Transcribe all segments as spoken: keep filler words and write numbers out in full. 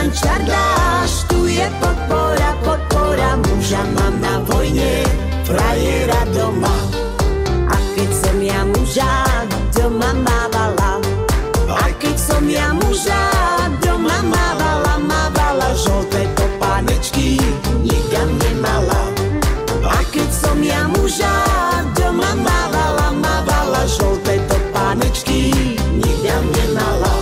čardáš, tu je podpora, podpora. Muža mám na vojne, frajera doma. A keď som ja muža, doma mávala. A keď som ja muža, doma mávala, mávala. Žolté topánečky nikam nemala. A keď som ja muža, doma mávala, mávala. Žolté topánečky nikam nemala.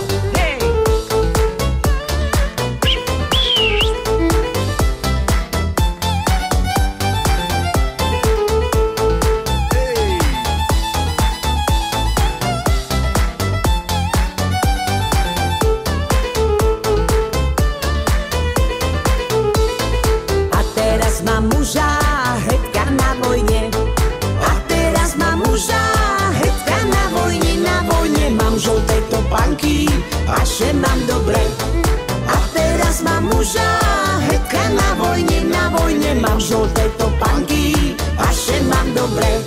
A že mám dobre. A teraz mám muža, hetka na vojne, na vojne. Mám žolté topánky, a že mám dobre.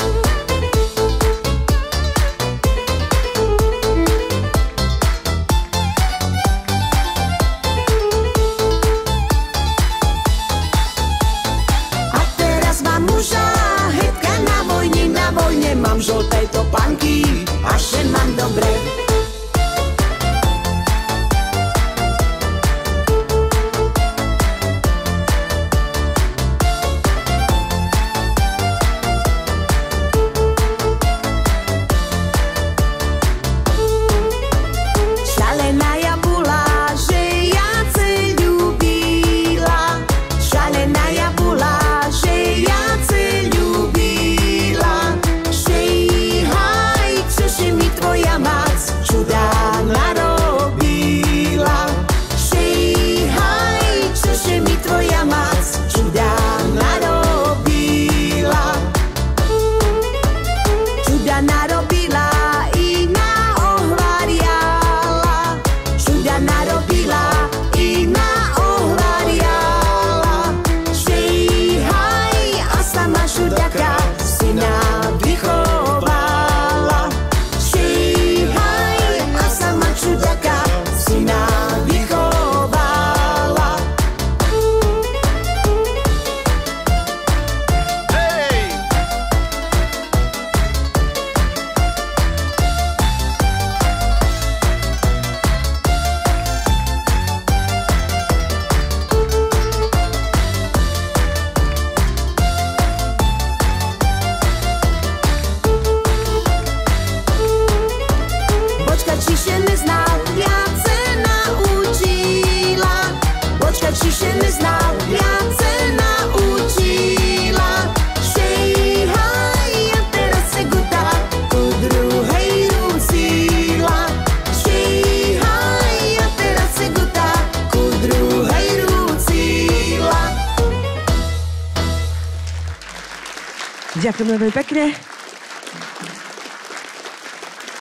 A teraz mám muža, hetka na vojne, na vojne. Mám žolté topánky, a že mám dobre. Ďakujem veľmi pekne.